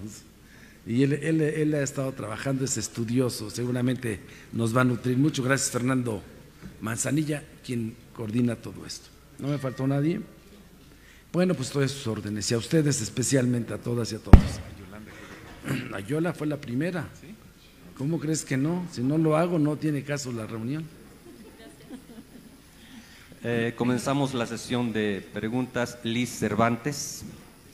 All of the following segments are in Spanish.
entonces. Y él ha estado trabajando, es estudioso, seguramente nos va a nutrir mucho. Gracias, Fernando Manzanilla, quien coordina todo esto. ¿No me faltó nadie? Bueno, pues todas sus órdenes, y a ustedes especialmente, a todas y a todos. Ayola fue la primera. ¿Cómo crees que no? Si no lo hago, no tiene caso la reunión. Comenzamos la sesión de preguntas. Liz Cervantes.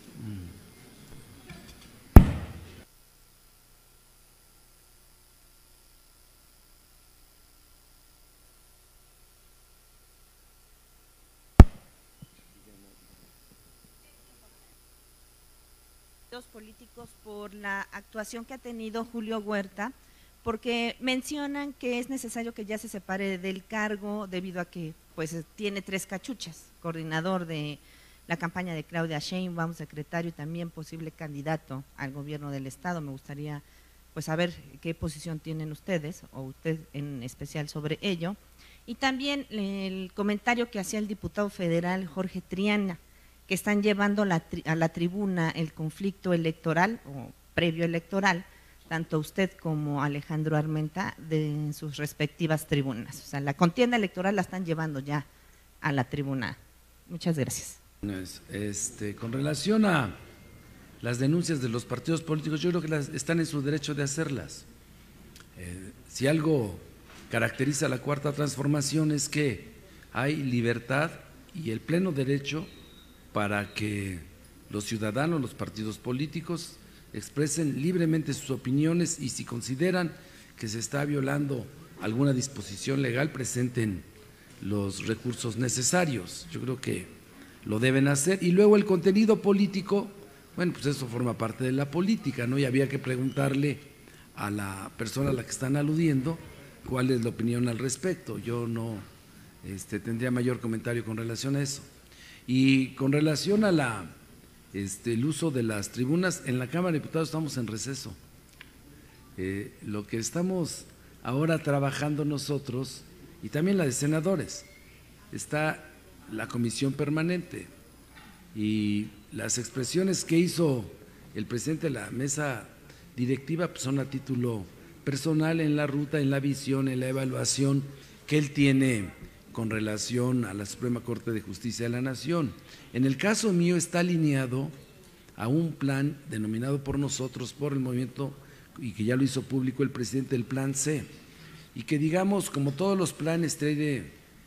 Políticos por la actuación que ha tenido Julio Huerta, porque mencionan que es necesario que ya se separe del cargo debido a que pues tiene 3 cachuchas: coordinador de la campaña de Claudia Sheinbaum, secretario y también posible candidato al gobierno del estado. Me gustaría pues saber qué posición tienen ustedes, o usted en especial, sobre ello. Y también el comentario que hacía el diputado federal Jorge Triana, que están llevando a la tribuna el conflicto electoral o previo electoral, tanto usted como Alejandro Armenta, en sus respectivas tribunas. O sea, la contienda electoral la están llevando ya a la tribuna. Muchas gracias. Con relación a las denuncias de los partidos políticos, yo creo que están en su derecho de hacerlas. Si algo caracteriza a la Cuarta Transformación es que hay libertad y el pleno derecho para que los ciudadanos, los partidos políticos expresen libremente sus opiniones, y si consideran que se está violando alguna disposición legal, presenten los recursos necesarios. Yo creo que lo deben hacer. Y luego el contenido político, bueno, pues eso forma parte de la política, ¿no? Y había que preguntarle a la persona a la que están aludiendo cuál es la opinión al respecto. Yo no tendría mayor comentario con relación a eso. Y con relación a el uso de las tribunas, en la Cámara de Diputados estamos en receso. Lo que estamos ahora trabajando nosotros, y también la de senadores, está la comisión permanente, y las expresiones que hizo el presidente de la mesa directiva pues son a título personal, en la ruta, en la visión, en la evaluación que él tiene con relación a la Suprema Corte de Justicia de la Nación. En el caso mío está alineado a un plan denominado por nosotros, por el movimiento, y que ya lo hizo público el presidente, el Plan C, y que, digamos, como todos los planes, tiene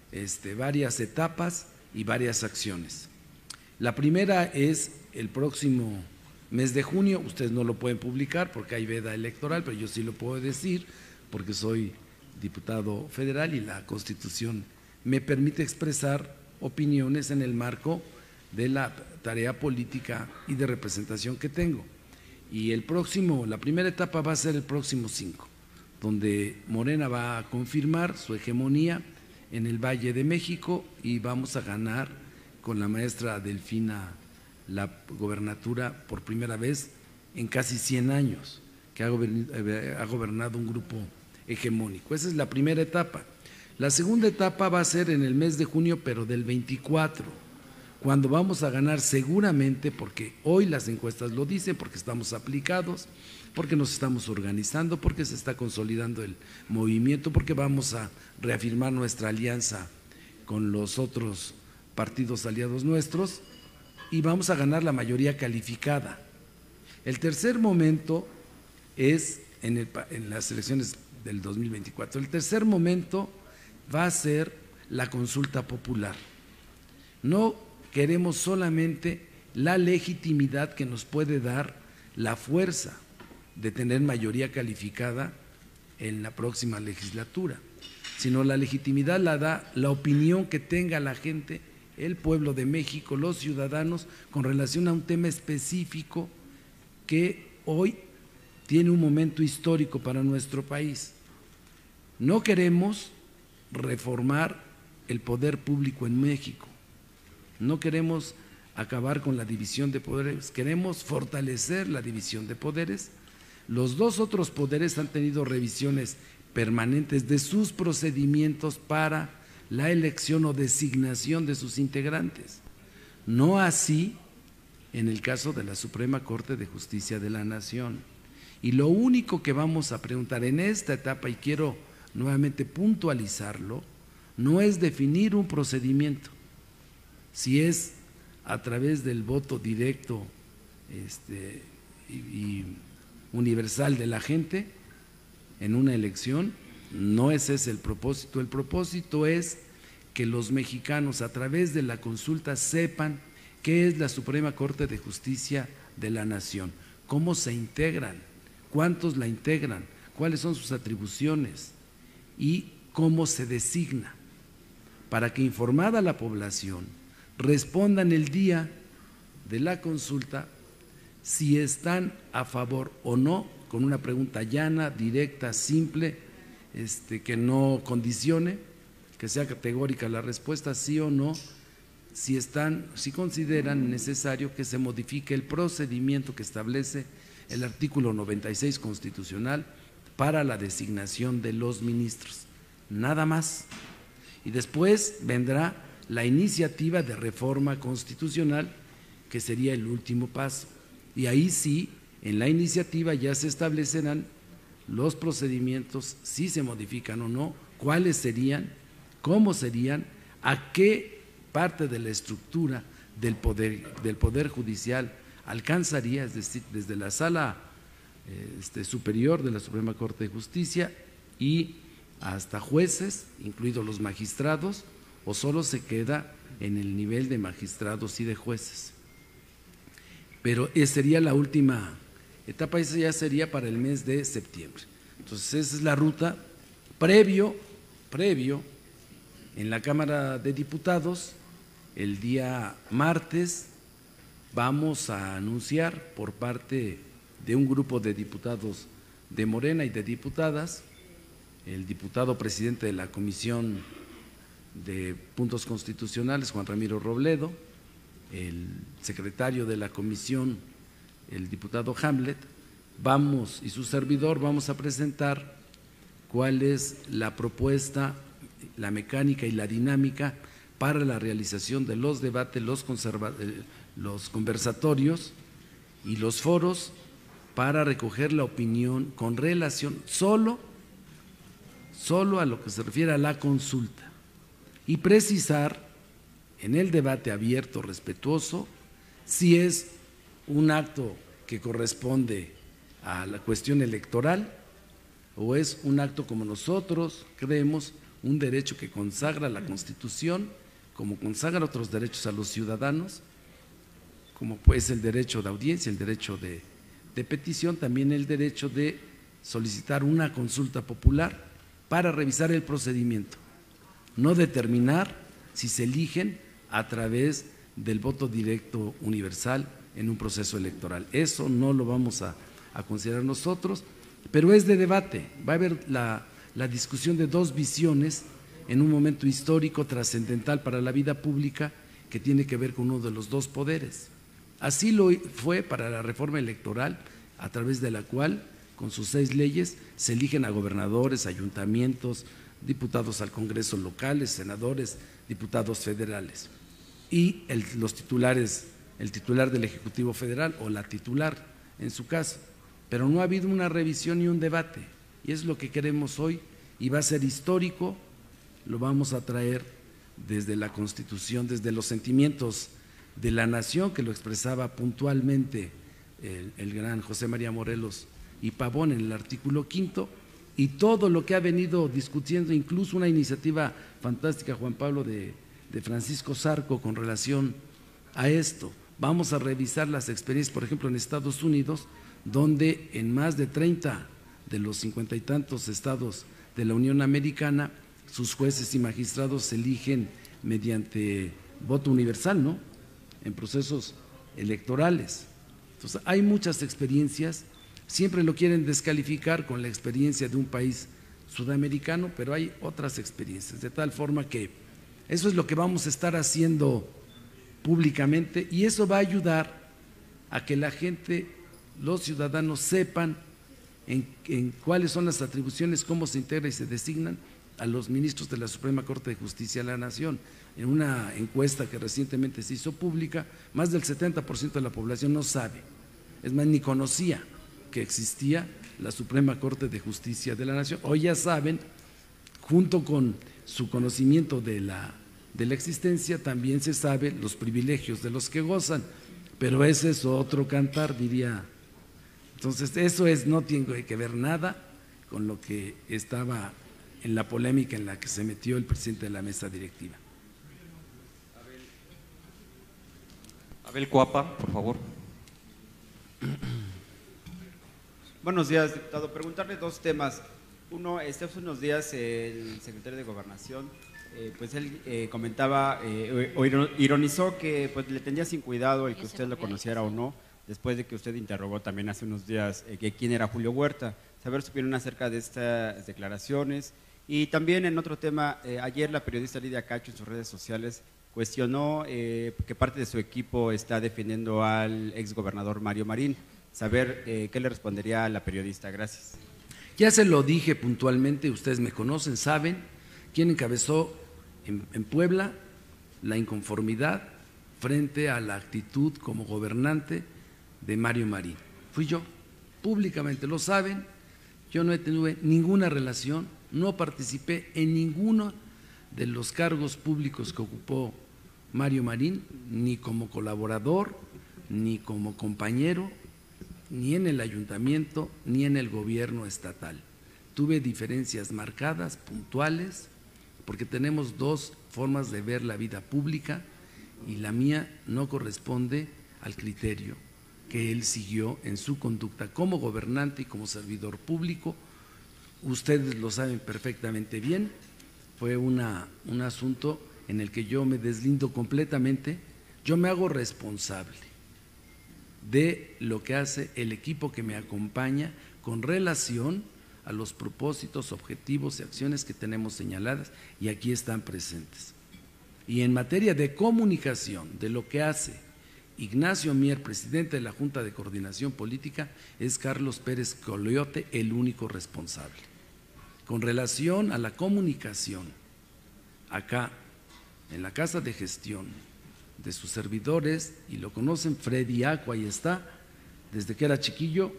varias etapas y varias acciones. La primera es el próximo mes de junio. Ustedes no lo pueden publicar porque hay veda electoral, pero yo sí lo puedo decir porque soy diputado federal y la Constitución me permite expresar opiniones en el marco de la tarea política y de representación que tengo. Y la primera etapa va a ser el próximo 5, donde Morena va a confirmar su hegemonía en el Valle de México, y vamos a ganar con la maestra Delfina la gobernatura por primera vez en casi 100 años que ha gobernado un grupo hegemónico. Esa es la primera etapa. La segunda etapa va a ser en el mes de junio, pero del 24, cuando vamos a ganar seguramente, porque hoy las encuestas lo dicen, porque estamos aplicados, porque nos estamos organizando, porque se está consolidando el movimiento, porque vamos a reafirmar nuestra alianza con los otros partidos aliados nuestros, y vamos a ganar la mayoría calificada. El tercer momento es en las elecciones del 2024. El tercer momento va a ser la consulta popular. No queremos solamente la legitimidad que nos puede dar la fuerza de tener mayoría calificada en la próxima legislatura, sino la legitimidad la da la opinión que tenga la gente, el pueblo de México, los ciudadanos, con relación a un tema específico que hoy tiene un momento histórico para nuestro país. No queremos reformar el poder público en México, no queremos acabar con la división de poderes, queremos fortalecer la división de poderes. Los dos otros poderes han tenido revisiones permanentes de sus procedimientos para la elección o designación de sus integrantes. No así en el caso de la Suprema Corte de Justicia de la Nación. Y lo único que vamos a preguntar en esta etapa, y quiero nuevamente puntualizarlo, no es definir un procedimiento, si es a través del voto directo y universal de la gente en una elección. No es ese el propósito. El propósito es que los mexicanos a través de la consulta sepan qué es la Suprema Corte de Justicia de la Nación, cómo se integran, cuántos la integran, cuáles son sus atribuciones y cómo se designa, para que informada la población respondan el día de la consulta si están a favor o no, con una pregunta llana, directa, simple, que no condicione, que sea categórica la respuesta, sí o no, si consideran necesario que se modifique el procedimiento que establece el artículo 96 constitucional para la designación de los ministros, nada más. Y después vendrá la iniciativa de reforma constitucional, que sería el último paso. Y ahí sí, en la iniciativa ya se establecerán los procedimientos, si se modifican o no, cuáles serían, cómo serían, a qué parte de la estructura del poder judicial alcanzaría, es decir, desde la sala superior de la Suprema Corte de Justicia y hasta jueces, incluidos los magistrados, o solo se queda en el nivel de magistrados y de jueces. Pero esa sería la última etapa, esa ya sería para el mes de septiembre. Entonces esa es la ruta. Previo en la Cámara de Diputados, el día martes vamos a anunciar por parte de un grupo de diputados de Morena y de diputadas, el diputado presidente de la Comisión de Puntos Constitucionales, Juan Ramiro Robledo, el secretario de la comisión, el diputado Hamlet, y su servidor vamos a presentar cuál es la propuesta, la mecánica y la dinámica para la realización de los debates, los conversatorios y los foros para recoger la opinión con relación solo a lo que se refiere a la consulta y precisar en el debate abierto, respetuoso, si es un acto que corresponde a la cuestión electoral o es un acto, como nosotros creemos, un derecho que consagra la Constitución, como consagra otros derechos a los ciudadanos, como pues el derecho de audiencia, el derecho de petición, también el derecho de solicitar una consulta popular para revisar el procedimiento, no determinar si se eligen a través del voto directo universal en un proceso electoral. Eso no lo vamos a considerar nosotros, pero es de debate. Va a haber la discusión de dos visiones en un momento histórico trascendental para la vida pública que tiene que ver con uno de los dos poderes. Así lo fue para la reforma electoral, a través de la cual, con sus 6 leyes, se eligen a gobernadores, ayuntamientos, diputados al Congreso locales, senadores, diputados federales y los titulares, el titular del Ejecutivo Federal o la titular en su caso, pero no ha habido una revisión ni un debate y es lo que queremos hoy y va a ser histórico, lo vamos a traer desde la Constitución, desde los sentimientos de la nación que lo expresaba puntualmente el gran José María Morelos y Pavón en el artículo 5 y todo lo que ha venido discutiendo, incluso una iniciativa fantástica, Juan Pablo, de Francisco Zarco con relación a esto. Vamos a revisar las experiencias, por ejemplo, en Estados Unidos, donde en más de 30 de los 50 y tantos estados de la Unión Americana, sus jueces y magistrados se eligen mediante voto universal, ¿no?, en procesos electorales. Entonces, hay muchas experiencias, siempre lo quieren descalificar con la experiencia de un país sudamericano, pero hay otras experiencias, de tal forma que eso es lo que vamos a estar haciendo públicamente y eso va a ayudar a que la gente, los ciudadanos sepan en cuáles son las atribuciones, cómo se integra y se designan a los ministros de la Suprema Corte de Justicia de la Nación. En una encuesta que recientemente se hizo pública, más del 70% de la población no sabe, es más, ni conocía que existía la Suprema Corte de Justicia de la Nación. Hoy ya saben, junto con su conocimiento de la existencia, también se sabe los privilegios de los que gozan, pero ese es otro cantar, diría. Entonces, eso no tiene que ver nada con lo que estaba en la polémica en la que se metió el presidente de la mesa directiva. Abel Cuapa, por favor. Buenos días, diputado. Preguntarle dos temas. Uno, hace unos días el secretario de Gobernación, pues él comentaba o ironizó que pues le tenía sin cuidado el que usted lo conociera o no, después de que usted interrogó también hace unos días que quién era Julio Huerta. Saber su opinión acerca de estas declaraciones. Y también en otro tema, ayer la periodista Lidia Cacho en sus redes sociales cuestionó que parte de su equipo está defendiendo al exgobernador Mario Marín. Saber qué le respondería a la periodista. Gracias. Ya se lo dije puntualmente, ustedes me conocen, saben quién encabezó en Puebla la inconformidad frente a la actitud como gobernante de Mario Marín. Fui yo, públicamente lo saben, yo no he tenido ninguna relación, no participé en ninguno de los cargos públicos que ocupó Mario Marín, ni como colaborador, ni como compañero, ni en el ayuntamiento, ni en el gobierno estatal. Tuve diferencias marcadas, puntuales, porque tenemos dos formas de ver la vida pública y la mía no corresponde al criterio que él siguió en su conducta como gobernante y como servidor público. Ustedes lo saben perfectamente bien, fue un asunto en el que yo me deslindo completamente, yo me hago responsable de lo que hace el equipo que me acompaña con relación a los propósitos, objetivos y acciones que tenemos señaladas y aquí están presentes. Y en materia de comunicación, de lo que hace Ignacio Mier, presidente de la Junta de Coordinación Política, es Carlos Pérez Coliote el único responsable. Con relación a la comunicación, acá, en la Casa de Gestión de sus servidores, y lo conocen, Freddy Acua, ahí está, desde que era chiquillo,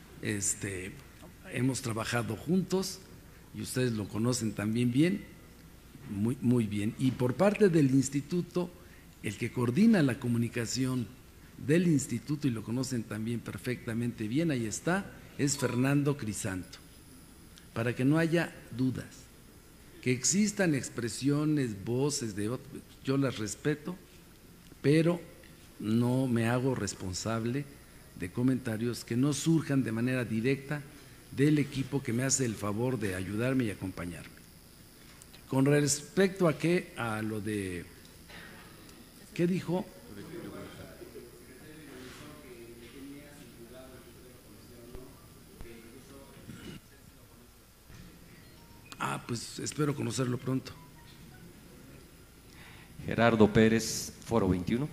hemos trabajado juntos y ustedes lo conocen también bien, muy bien. Y por parte del instituto, el que coordina la comunicación del instituto, y lo conocen también perfectamente bien, ahí está, es Fernando Crisanto. Para que no haya dudas, que existan expresiones, voces de otros, yo las respeto, pero no me hago responsable de comentarios que no surjan de manera directa del equipo que me hace el favor de ayudarme y acompañarme. Con respecto a lo de, ¿qué dijo? Pues espero conocerlo pronto. Gerardo Pérez, Foro 21.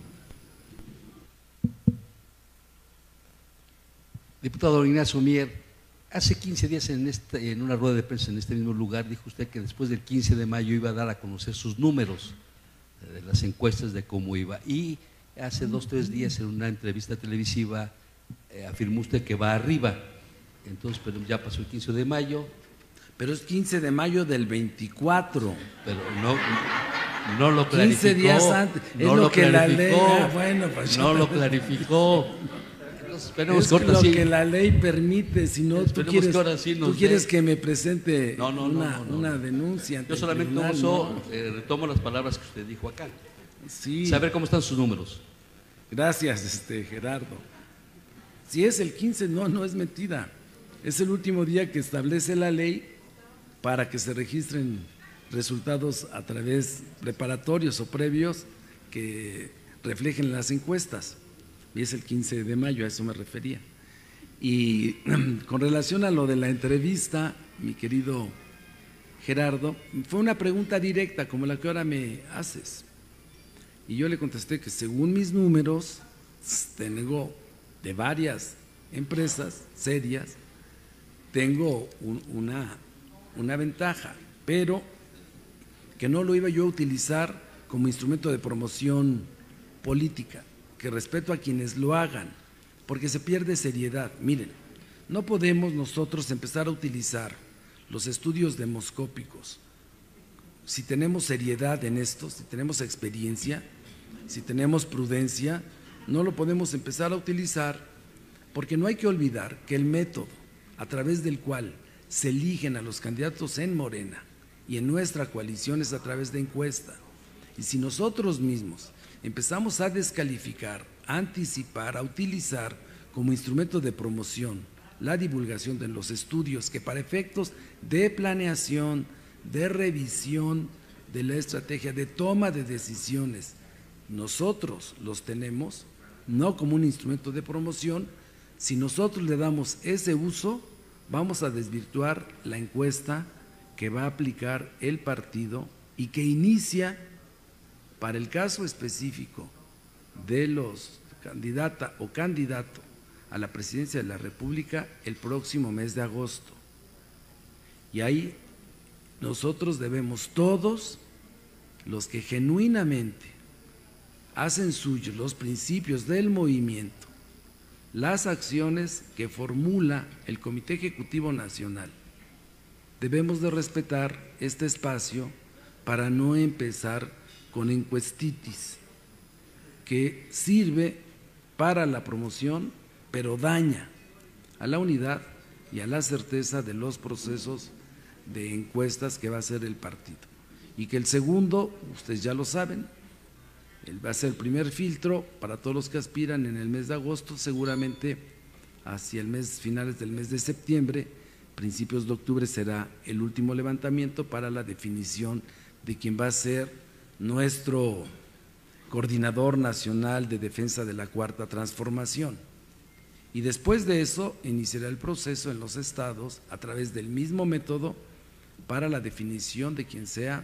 Diputado Ignacio Mier, hace 15 días en una rueda de prensa en este mismo lugar dijo usted que después del 15 de mayo iba a dar a conocer sus números de las encuestas de cómo iba, y hace 2 o 3 días en una entrevista televisiva afirmó usted que va arriba. Entonces, pero ya pasó el 15 de mayo. Pero es 15 de mayo del 24. Pero no lo clarificó. 15 días antes, no es lo que la ley, bueno, pues, no lo clarificó. Entonces, es lo que la ley permite, si no tú quieres que me presente una denuncia. Yo solamente retomo las palabras que usted dijo acá. Sí. Saber cómo están sus números. Gracias, Gerardo. Si es el 15, no es mentira. Es el último día que establece la ley para que se registren resultados a través preparatorios o previos que reflejen las encuestas. Y es el 15 de mayo, a eso me refería. Y con relación a lo de la entrevista, mi querido Gerardo, fue una pregunta directa como la que ahora me haces. Y yo le contesté que según mis números, tengo de varias empresas serias, tengo una ventaja, pero que no lo iba yo a utilizar como instrumento de promoción política, que respeto a quienes lo hagan, porque se pierde seriedad. Miren, no podemos nosotros empezar a utilizar los estudios demoscópicos. Si tenemos seriedad en esto, si tenemos experiencia, si tenemos prudencia, no lo podemos empezar a utilizar, porque no hay que olvidar que el método a través del cual se eligen a los candidatos en Morena y en nuestra coalición es a través de encuesta. Y si nosotros mismos empezamos a descalificar, a anticipar, a utilizar como instrumento de promoción la divulgación de los estudios que para efectos de planeación, de revisión de la estrategia, de toma de decisiones, nosotros los tenemos, no como un instrumento de promoción, si nosotros le damos ese uso, vamos a desvirtuar la encuesta que va a aplicar el partido y que inicia para el caso específico de los candidata o candidato a la presidencia de la República el próximo mes de agosto. Y ahí nosotros debemos, todos los que genuinamente hacen suyos los principios del movimiento, las acciones que formula el Comité Ejecutivo Nacional, debemos de respetar este espacio para no empezar con encuestitis, que sirve para la promoción, pero daña a la unidad y a la certeza de los procesos de encuestas que va a hacer el partido. Y que el segundo, ustedes ya lo saben, va a ser el primer filtro para todos los que aspiran en el mes de agosto, seguramente hacia el mes, finales del mes de septiembre, principios de octubre será el último levantamiento para la definición de quién va a ser nuestro coordinador nacional de defensa de la Cuarta Transformación. Y después de eso iniciará el proceso en los estados a través del mismo método para la definición de quien sea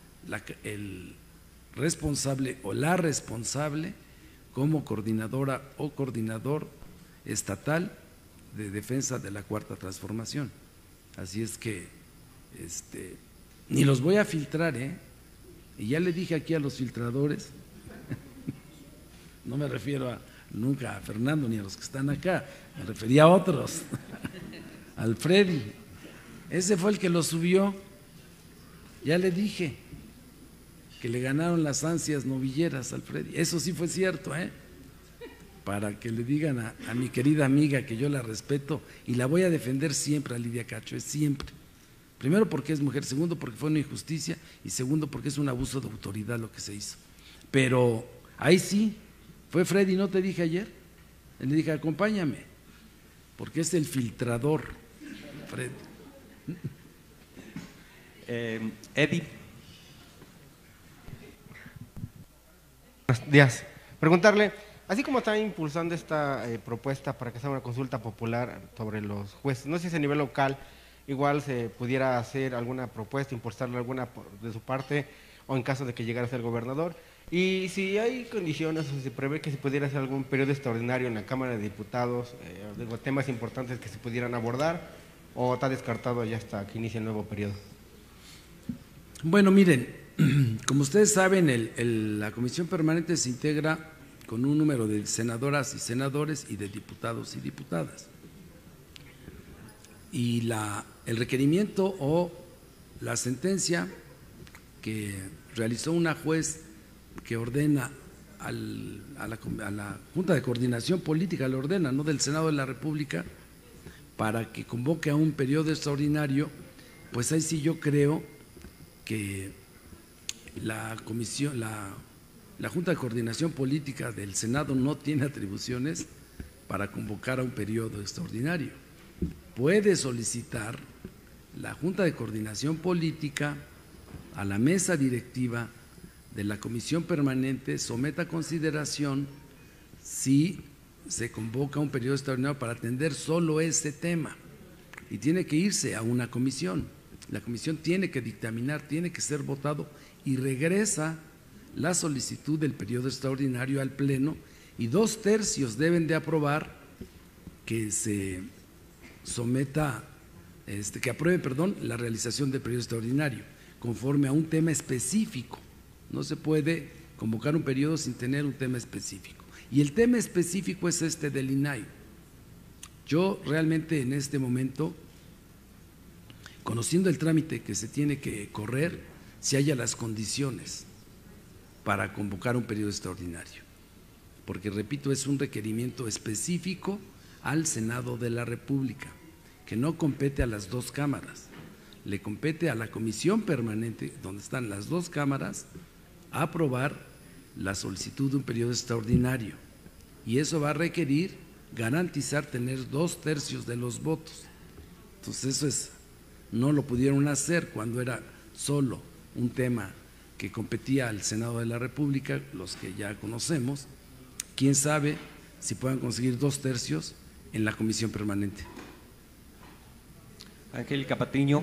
el responsable o la responsable como coordinadora o coordinador estatal de defensa de la Cuarta Transformación. Así es que ni los voy a filtrar, y ya le dije aquí a los filtradores, no me refiero nunca a Fernando ni a los que están acá, me refería a otros, al Freddy, ese fue el que lo subió, ya le dije que le ganaron las ansias novilleras al Freddy, eso sí fue cierto, para que le digan a mi querida amiga que yo la respeto y la voy a defender siempre a Lidia Cacho, es siempre. Primero porque es mujer, segundo porque fue una injusticia y segundo porque es un abuso de autoridad lo que se hizo. Pero ahí sí, fue Freddy, ¿no te dije ayer? Le dije, acompáñame, porque es el filtrador, Freddy. Eddie. Buenos días. Preguntarle, así como está impulsando esta propuesta para que sea una consulta popular sobre los jueces, no sé si a nivel local igual se pudiera hacer alguna propuesta, impulsarle alguna de su parte, o en caso de que llegara a ser gobernador, y si hay condiciones o si se prevé que se pudiera hacer algún periodo extraordinario en la Cámara de Diputados, temas importantes que se pudieran abordar, o está descartado ya hasta que inicie el nuevo periodo. Bueno, miren, como ustedes saben, la Comisión Permanente se integra con un número de senadoras y senadores y de diputados y diputadas. Y el requerimiento o la sentencia que realizó una juez que ordena a la Junta de Coordinación Política, le ordena, no del Senado de la República, para que convoque a un periodo extraordinario, pues ahí sí yo creo que la Junta de Coordinación Política del Senado no tiene atribuciones para convocar a un periodo extraordinario. Puede solicitar la Junta de Coordinación Política a la mesa directiva de la Comisión Permanente, someta a consideración si se convoca un periodo extraordinario para atender solo ese tema, y tiene que irse a una comisión. La comisión tiene que dictaminar, tiene que ser votado y regresa la solicitud del periodo extraordinario al Pleno, y 2/3 deben de aprobar que se someta, que apruebe, la realización del periodo extraordinario. conforme a un tema específico. No se puede convocar un periodo sin tener un tema específico. Y el tema específico es este del INAI. Yo realmente en este momento, conociendo el trámite que se tiene que correr, si haya las condiciones para convocar un periodo extraordinario, porque repito, es un requerimiento específico al Senado de la República, que no compete a las dos cámaras, le compete a la comisión permanente, donde están las dos cámaras, a aprobar la solicitud de un periodo extraordinario, y eso va a requerir garantizar tener 2/3 de los votos. Entonces eso es, no lo pudieron hacer cuando era solo un tema que competía al Senado de la República, los que ya conocemos. Quién sabe si puedan conseguir 2/3 en la comisión permanente. Angélica Patiño.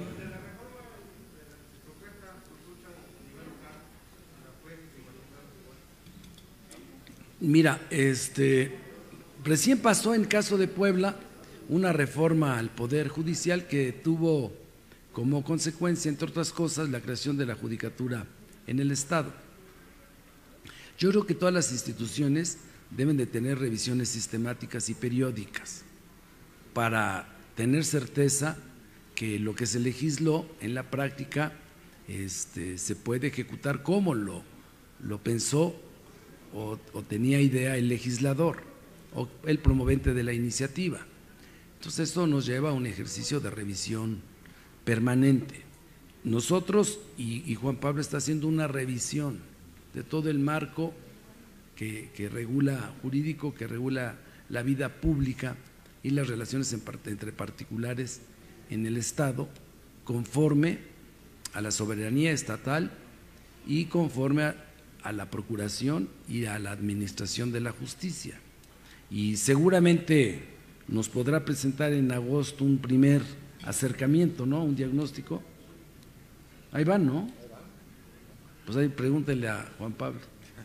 Mira, recién pasó en caso de Puebla una reforma al Poder Judicial que tuvo como consecuencia, entre otras cosas, la creación de la judicatura en el Estado. Yo creo que todas las instituciones deben de tener revisiones sistemáticas y periódicas para tener certeza que lo que se legisló en la práctica se puede ejecutar como lo pensó o tenía idea el legislador o el promovente de la iniciativa. Entonces esto nos lleva a un ejercicio de revisión permanente. Nosotros, y Juan Pablo está haciendo una revisión de todo el marco que regula, jurídico, que regula la vida pública y las relaciones entre particulares en el Estado, conforme a la soberanía estatal y conforme a la procuración y a la administración de la justicia. Y seguramente nos podrá presentar en agosto un primer acercamiento, ¿no? Un diagnóstico. Ahí van, ¿no? Pues ahí pregúntenle a Juan Pablo.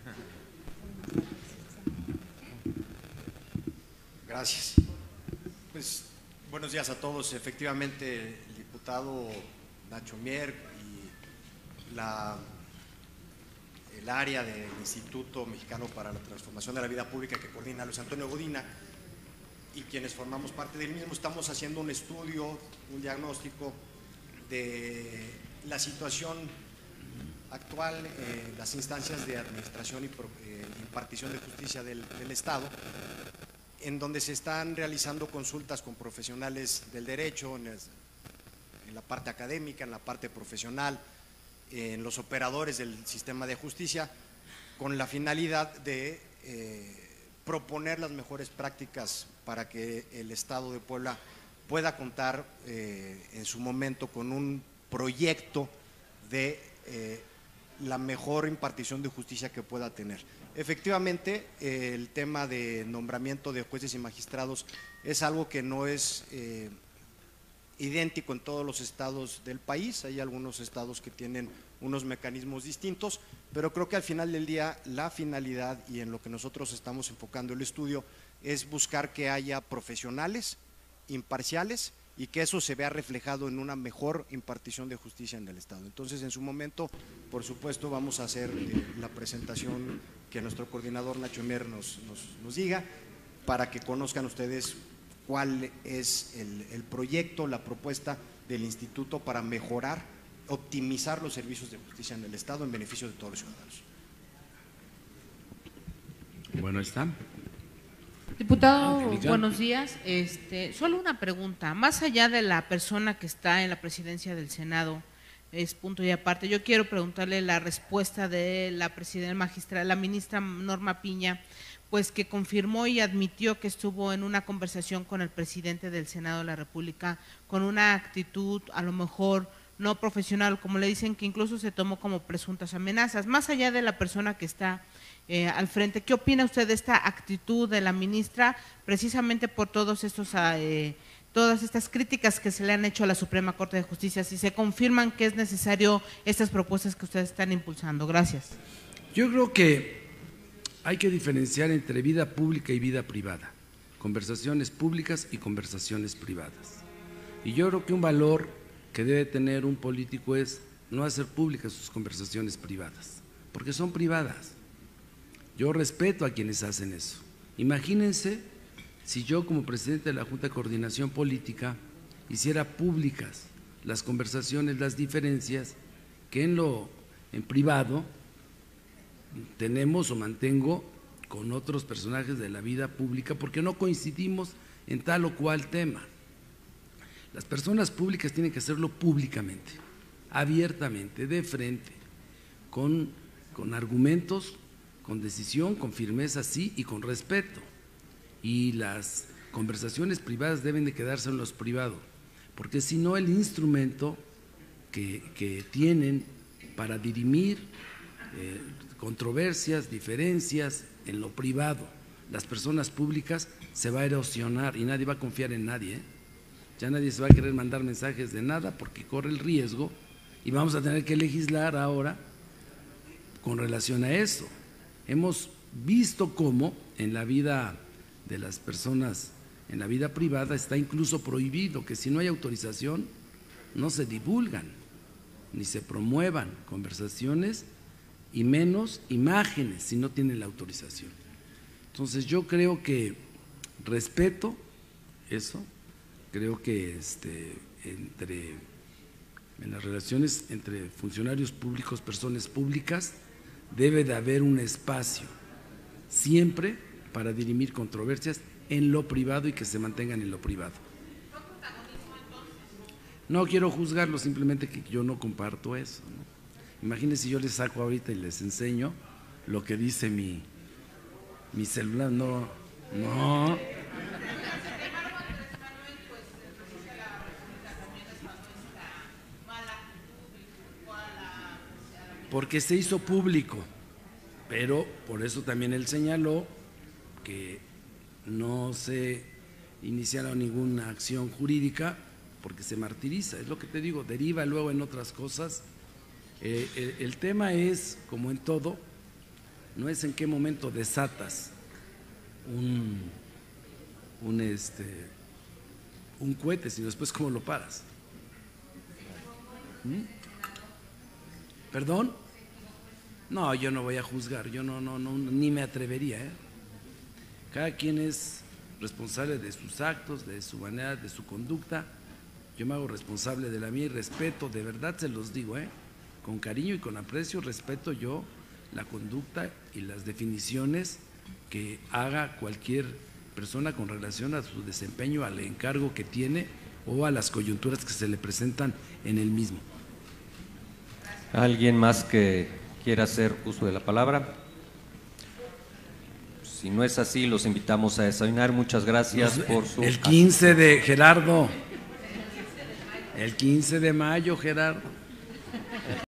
Gracias. Pues buenos días a todos. Efectivamente, el diputado Nacho Mier y el área del Instituto Mexicano para la Transformación de la Vida Pública que coordina Luis Antonio Godina y quienes formamos parte del mismo, estamos haciendo un estudio, un diagnóstico de la situación actual en las instancias de administración y impartición de justicia del Estado, en donde se están realizando consultas con profesionales del derecho, en la parte académica, en la parte profesional, en los operadores del sistema de justicia, con la finalidad de proponer las mejores prácticas para que el Estado de Puebla pueda contar en su momento con un proyecto de la mejor impartición de justicia que pueda tener. Efectivamente, el tema de nombramiento de jueces y magistrados es algo que no es idéntico en todos los estados del país. Hay algunos estados que tienen unos mecanismos distintos, pero creo que al final del día la finalidad y en lo que nosotros estamos enfocando el estudio es buscar que haya profesionales imparciales y que eso se vea reflejado en una mejor impartición de justicia en el Estado. Entonces, en su momento, por supuesto, vamos a hacer la presentación que nuestro coordinador Nacho Mier nos diga, para que conozcan ustedes cuál es el proyecto, la propuesta del Instituto para mejorar, optimizar los servicios de justicia en el Estado en beneficio de todos los ciudadanos. Bueno, está. Diputado, buenos días. Solo una pregunta. Más allá de la persona que está en la presidencia del Senado, es punto y aparte, yo quiero preguntarle la respuesta de la presidenta magistrada, la ministra Norma Piña, pues que confirmó y admitió que estuvo en una conversación con el presidente del Senado de la República con una actitud a lo mejor no profesional, como le dicen, que incluso se tomó como presuntas amenazas. Más allá de la persona que está al frente, ¿qué opina usted de esta actitud de la ministra precisamente por todas estas críticas que se le han hecho a la Suprema Corte de Justicia, si se confirman que es necesario estas propuestas que ustedes están impulsando? Gracias. Yo creo que hay que diferenciar entre vida pública y vida privada, conversaciones públicas y conversaciones privadas. Y yo creo que un valor que debe tener un político es no hacer públicas sus conversaciones privadas, porque son privadas. Yo respeto a quienes hacen eso. Imagínense si yo, como presidente de la Junta de Coordinación Política, hiciera públicas las conversaciones, las diferencias que en privado tenemos o mantengo con otros personajes de la vida pública, porque no coincidimos en tal o cual tema. Las personas públicas tienen que hacerlo públicamente, abiertamente, de frente, con argumentos, con decisión, con firmeza, sí, y con respeto. Y las conversaciones privadas deben de quedarse en los privados, porque si no, el instrumento que tienen para dirimir controversias, diferencias en lo privado, las personas públicas, se va a erosionar y nadie va a confiar en nadie, ¿eh? Ya nadie se va a querer mandar mensajes de nada porque corre el riesgo y vamos a tener que legislar ahora con relación a eso. Hemos visto cómo en la vida de las personas, en la vida privada, está incluso prohibido que si no hay autorización no se divulgan ni se promuevan conversaciones y menos imágenes si no tienen la autorización. Entonces yo creo que respeto eso, creo que en las relaciones entre funcionarios públicos, personas públicas, debe de haber un espacio siempre para dirimir controversias en lo privado y que se mantengan en lo privado. No quiero juzgarlo, simplemente que yo no comparto eso, ¿no? Imagínense si yo les saco ahorita y les enseño lo que dice mi celular, no. Porque se hizo público, pero por eso también él señaló que no se iniciara ninguna acción jurídica porque se martiriza, es lo que te digo, deriva luego en otras cosas. El tema es, como en todo, no es en qué momento desatas un cohete, sino después cómo lo paras. ¿Perdón? No, yo no voy a juzgar, yo no ni me atrevería, ¿eh? Cada quien es responsable de sus actos, de su manera, de su conducta. Yo me hago responsable de la mía y respeto, de verdad se los digo, con cariño y con aprecio, respeto yo la conducta y las definiciones que haga cualquier persona con relación a su desempeño, al encargo que tiene o a las coyunturas que se le presentan en el mismo. ¿Alguien más que quiera hacer uso de la palabra? Si no es así, los invitamos a desayunar. Muchas gracias por su… El 15 de Gerardo. El 15 de mayo, Gerardo.